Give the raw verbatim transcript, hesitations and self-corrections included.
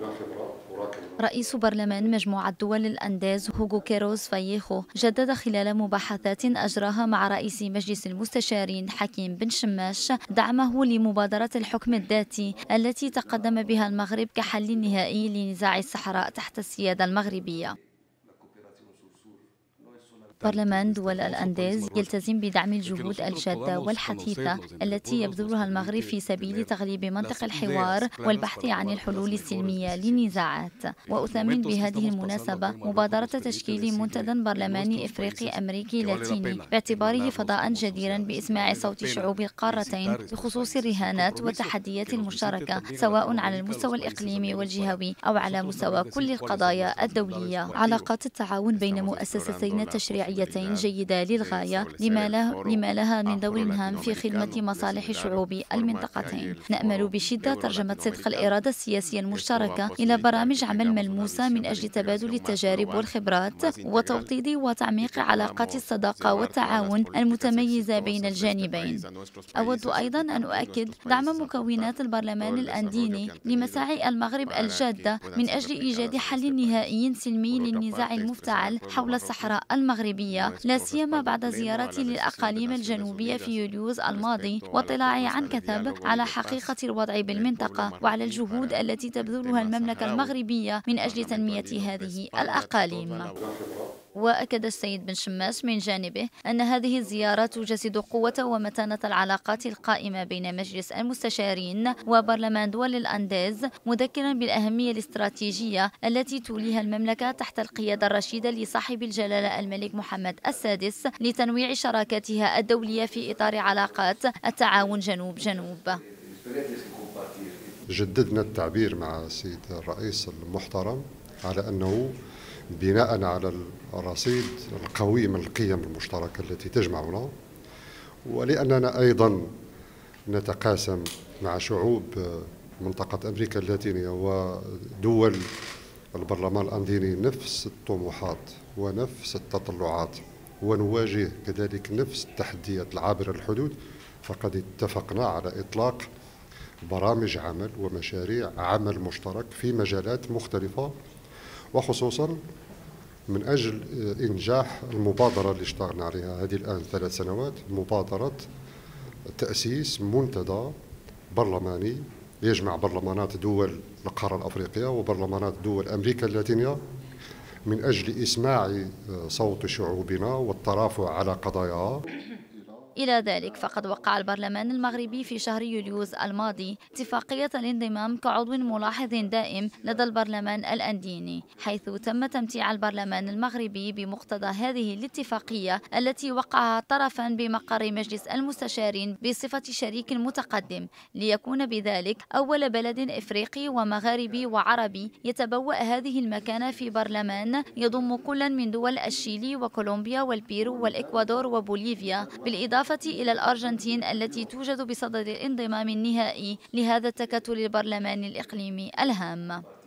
رئيس برلمان مجموعة دول الأنداز هوغو كيروز فاييخو جدد خلال مباحثات أجراها مع رئيس مجلس المستشارين حكيم بن شماش دعمه لمبادرة الحكم الذاتي التي تقدم بها المغرب كحل نهائي لنزاع الصحراء تحت السيادة المغربية. برلمان دول الأنداز يلتزم بدعم الجهود الجادة والحثيثة التي يبذلها المغرب في سبيل تغليب منطق الحوار والبحث عن الحلول السلمية للنزاعات. وأثمن بهذه المناسبة مبادرة تشكيل منتدى برلماني إفريقي أمريكي لاتيني باعتباره فضاء جديرا بإسماع صوت شعوب القارتين بخصوص الرهانات والتحديات المشتركة سواء على المستوى الإقليمي والجهوي أو على مستوى كل القضايا الدولية. علاقات التعاون بين مؤسستين تشريعيتين جيدة للغاية لما, له لما لها من دور هام في خدمة مصالح شعوب المنطقتين. نأمل بشدة ترجمة صدق الإرادة السياسية المشتركة إلى برامج عمل ملموسة من أجل تبادل التجارب والخبرات وتوطيد وتعميق علاقات الصداقة والتعاون المتميزة بين الجانبين. أود أيضا أن أؤكد دعم مكونات البرلمان الأنديني لمساعي المغرب الجادة من أجل إيجاد حل نهائي سلمي للنزاع المفتعل حول الصحراء المغربية، لا سيما بعد زيارتي للأقاليم الجنوبية في يوليوز الماضي واطلاعي عن كثب على حقيقة الوضع بالمنطقة وعلى الجهود التي تبذلها المملكة المغربية من أجل تنمية هذه الأقاليم. وأكد السيد بن شماس من جانبه أن هذه الزيارة تجسد قوة ومتانة العلاقات القائمة بين مجلس المستشارين وبرلمان دول الأنداز، مذكرا بالأهمية الاستراتيجية التي توليها المملكة تحت القيادة الرشيدة لصاحب الجلالة الملك محمد السادس لتنويع شراكاتها الدولية في إطار علاقات التعاون جنوب جنوب. جددنا التعبير مع السيد الرئيس المحترم على أنه بناء على الرصيد القوي من القيم المشتركة التي تجمعنا، ولأننا أيضا نتقاسم مع شعوب منطقة أمريكا اللاتينية ودول البرلمان الأنديني نفس الطموحات ونفس التطلعات، ونواجه كذلك نفس التحديات العابرة للحدود، فقد اتفقنا على إطلاق برامج عمل ومشاريع عمل مشترك في مجالات مختلفة، وخصوصا من أجل إنجاح المبادرة اللي اشتغلنا عليها هذه الآن ثلاث سنوات، مبادرة تأسيس منتدى برلماني يجمع برلمانات دول القارة الأفريقية وبرلمانات دول أمريكا اللاتينية من أجل إسماع صوت شعوبنا والترافع على قضاياها. إلى ذلك فقد وقع البرلمان المغربي في شهر يوليوز الماضي اتفاقية الانضمام كعضو ملاحظ دائم لدى البرلمان الأنديني، حيث تم تمتيع البرلمان المغربي بمقتضى هذه الاتفاقية التي وقعها الطرفان بمقر مجلس المستشارين بصفة شريك متقدم، ليكون بذلك أول بلد إفريقي ومغاربي وعربي يتبوأ هذه المكانة في برلمان يضم كل من دول الشيلي وكولومبيا والبيرو والإكوادور وبوليفيا، بالإضافة إلى الأرجنتين التي توجد بصدد الانضمام النهائي لهذا التكتل البرلماني الإقليمي الهام.